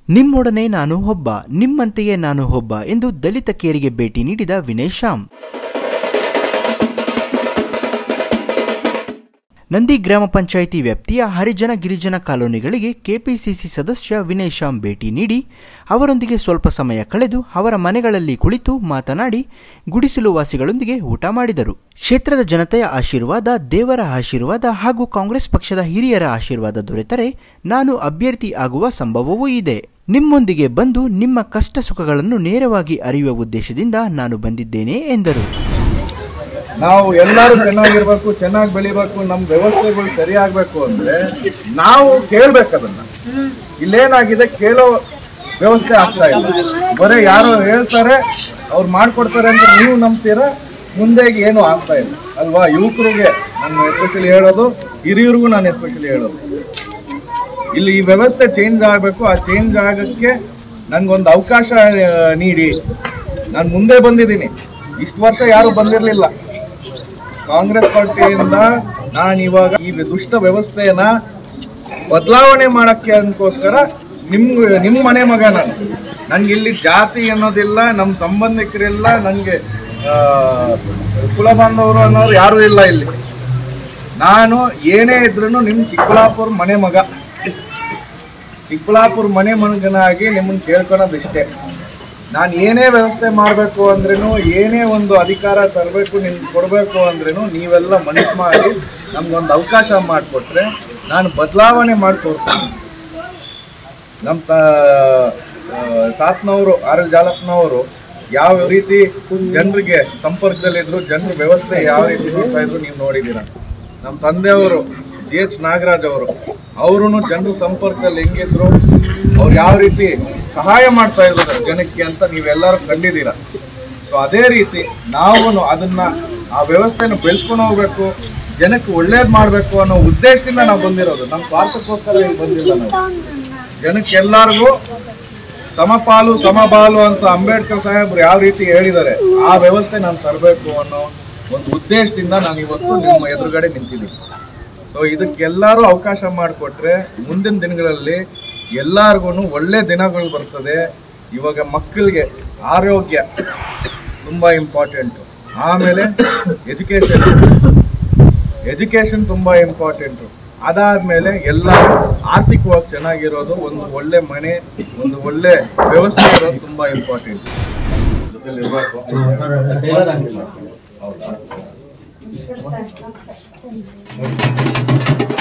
ನಿಮ್ಮೊಡನೆ ನಾನು ಒಬ್ಬ, ನಿಮ್ಮಂತೆಯೇ ನಾನು ಒಬ್ಬ ಎಂದು ದಲಿತ ಕೇರಿಗೆ ಭೇಟಿ ನೀಡಿದ ವಿನಯ್ ಶ್ಯಾಮ್. ನಂದಿ ಗ್ರಾಮ ಪಂಚಾಯಿತಿ ವ್ಯಾಪ್ತಿಯ ಹರಿಜನ ಗಿರಿಜನ ಕಾಲೋನಿಗಳಿಗೆ ಕೆಪಿಸಿಸಿ ಸದಸ್ಯ ವಿನಯ್ ಶ್ಯಾಮ್ ಭೇಟಿ ನೀಡಿ ಅವರೊಂದಿಗೆ ಸ್ವಲ್ಪ ಸಮಯ ಕಳೆದು ಅವರ ಮನೆಗಳಲ್ಲಿ ಕುಳಿತು ಮಾತನಾಡಿ ಗುಡಿಸಲು ವಾಸಿಗಳೊಂದಿಗೆ ಊಟ ಮಾಡಿದರು. ಕ್ಷೇತ್ರದ ಜನತೆಯ ಆಶೀರ್ವಾದ, ದೇವರ ಆಶೀರ್ವಾದ ಹಾಗೂ ಕಾಂಗ್ರೆಸ್ ಪಕ್ಷದ ಹಿರಿಯರ ಆಶೀರ್ವಾದ ದೊರೆತರೆ ನಾನು ಅಭ್ಯರ್ಥಿ ಆಗುವ ಸಂಭವವೂ ಇದೆ. ನಿಮ್ಮೊಂದಿಗೆ ಬಂದು ನಿಮ್ಮ ಕಷ್ಟ ಸುಖಗಳನ್ನು ನೇರವಾಗಿ ಅರಿಯುವ ಉದ್ದೇಶದಿಂದ ನಾನು ಬಂದಿದ್ದೇನೆ ಎಂದರು. ನಾವು ಎಲ್ಲರೂ ಚೆನ್ನಾಗಿರ್ಬೇಕು, ಚೆನ್ನಾಗಿ ಬೆಳಿಬೇಕು, ನಮ್ಮ ವ್ಯವಸ್ಥೆಗಳು ಸರಿಯಾಗಬೇಕು ಅಂದ್ರೆ ನಾವು ಕೇಳ್ಬೇಕದನ್ನ. ಇಲ್ಲೇನಾಗಿದೆ, ಕೇಳೋ ವ್ಯವಸ್ಥೆ ಆಗ್ತಾ ಇಲ್ಲ. ಬರೀ ಯಾರು ಹೇಳ್ತಾರೆ ಅವ್ರು ಮಾಡ್ಕೊಡ್ತಾರೆ ಅಂತ ನೀವು ನಂಬ್ತೀರಾ, ಮುಂದೆ ಏನು ಆಗ್ತಾ ಇಲ್ಲ ಅಲ್ವಾ? ಯುವಕರಿಗೆ ನಾನು ಎಸ್ಪೆಷಲಿ ಹೇಳೋದು, ಹಿರಿಯರಿಗೂ ನಾನು ಎಸ್ಪೆಷಲಿ ಹೇಳೋದು, ಇಲ್ಲಿ ಈ ವ್ಯವಸ್ಥೆ ಚೇಂಜ್ ಆಗಬೇಕು. ಆ ಚೇಂಜ್ ಆಗೋಕ್ಕೆ ನನಗೊಂದು ಅವಕಾಶ ನೀಡಿ. ನಾನು ಮುಂದೆ ಬಂದಿದ್ದೀನಿ, ಇಷ್ಟು ವರ್ಷ ಯಾರು ಬಂದಿರಲಿಲ್ಲ. ಕಾಂಗ್ರೆಸ್ ಪಾರ್ಟಿಯಿಂದ ನಾನು ಇವಾಗ ಈ ದುಷ್ಟ ವ್ಯವಸ್ಥೆಯನ್ನ ಬದಲಾವಣೆ ಮಾಡೋಕ್ಕೆ ಅದಕ್ಕೋಸ್ಕರ ನಿಮ್ಮ ಮನೆ ಮಗ ನಾನು. ನನಗೆ ಇಲ್ಲಿ ಜಾತಿ ಅನ್ನೋದಿಲ್ಲ, ನಮ್ಮ ಸಂಬಂಧಿಕರಿಲ್ಲ, ನನಗೆ ಕುಲ ಬಾಂಧವರು ಅನ್ನೋರು ಯಾರೂ ಇಲ್ಲ ಇಲ್ಲಿ. ನಾನು ಏನೇ ಇದ್ರೂ ನಿಮ್ಮ ಚಿಕ್ಕಬಳ್ಳಾಪುರ ಮನೆ ಮಗ, ಚಿಕ್ಕಬಳ್ಳಾಪುರ ಮನೆ ಮಗನಾಗಿ ನಿಮ್ಮನ್ನು ಕೇಳ್ಕೊಳೋದಿಷ್ಟೇ. ನಾನು ಏನೇ ವ್ಯವಸ್ಥೆ ಮಾಡಬೇಕು ಅಂದ್ರೂ, ಏನೇ ಒಂದು ಅಧಿಕಾರ ತರಬೇಕು, ನಿಮ್ಗೆ ಕೊಡಬೇಕು ಅಂದ್ರೂ ನೀವೆಲ್ಲ ಮನಸ್ಸು ಮಾಡಿ ನಮ್ಗೊಂದು ಅವಕಾಶ ಮಾಡಿಕೊಟ್ರೆ ನಾನು ಬದಲಾವಣೆ ಮಾಡಿ ತೋರಿಸ್ತೀನಿ. ನಮ್ಮ ತಾತನವರು ಆರ್ ಜಾಲಪ್ಪನವರು ಯಾವ ರೀತಿ ಜನರಿಗೆ ಸಂಪರ್ಕದಲ್ಲಿದ್ದರು, ಜನರ ವ್ಯವಸ್ಥೆ ಯಾವ ರೀತಿ ನೋಡ್ತಾ ಇದ್ರು ನೀವು ನೋಡಿದ್ದೀರ. ನಮ್ಮ ತಂದೆಯವರು GH ನಾಗರಾಜ್ ಅವರು ಜನರ ಸಂಪರ್ಕದಲ್ಲಿ ಹೆಂಗಿದ್ರು, ಅವ್ರು ಯಾವ ರೀತಿ ಸಹಾಯ ಮಾಡ್ತಾ ಇದ್ರು ಜನಕ್ಕೆ ಅಂತ ನೀವೆಲ್ಲರೂ ಕಂಡಿದ್ದೀರ. ಸೊ ಅದೇ ರೀತಿ ನಾವು ಅದನ್ನ ಆ ವ್ಯವಸ್ಥೆನ ಬೆಳೆಸ್ಕೊಂಡು ಹೋಗ್ಬೇಕು, ಜನಕ್ಕೆ ಒಳ್ಳೇದು ಮಾಡಬೇಕು ಅನ್ನೋ ಉದ್ದೇಶದಿಂದ ನಾವು ಬಂದಿರೋದು. ನಮ್ಮ ಸ್ವಾರ್ಥಕ್ಕೋಸ್ಕರ ಇಲ್ಲಿ ಬಂದಿಲ್ಲ. ನಾವು ಜನಕ್ಕೆ ಎಲ್ಲರಿಗೂ ಸಮಪಾಲು ಸಮಬಾಲು ಅಂತ ಅಂಬೇಡ್ಕರ್ ಸಾಹೇಬ್ರು ಯಾವ ರೀತಿ ಹೇಳಿದ್ದಾರೆ, ಆ ವ್ಯವಸ್ಥೆ ನಾನು ತರಬೇಕು ಅನ್ನೋ ಒಂದು ಉದ್ದೇಶದಿಂದ ನಾನು ಇವತ್ತು ನಿಮ್ಮ ಎದುರುಗಡೆ ನಿಂತಿದ್ದೀನಿ. ಸೊ ಇದಕ್ಕೆಲ್ಲರೂ ಅವಕಾಶ ಮಾಡಿಕೊಟ್ರೆ ಮುಂದಿನ ದಿನಗಳಲ್ಲಿ ಎಲ್ಲರಿಗೂ ಒಳ್ಳೆ ದಿನಗಳು ಬರ್ತದೆ. ಇವಾಗ ಮಕ್ಕಳಿಗೆ ಆರೋಗ್ಯ ತುಂಬ ಇಂಪಾರ್ಟೆಂಟು, ಆಮೇಲೆ ಎಜುಕೇಷನ್ ತುಂಬ ಇಂಪಾರ್ಟೆಂಟು. ಅದಾದಮೇಲೆ ಎಲ್ಲ ಆರ್ಥಿಕವಾಗಿ ಚೆನ್ನಾಗಿರೋದು, ಒಂದು ಒಳ್ಳೆ ಮನೆ, ಒಂದು ಒಳ್ಳೆ ವ್ಯವಸ್ಥೆ ಇರೋದು ತುಂಬ ಇಂಪಾರ್ಟೆಂಟ್. ಹೌದಾ?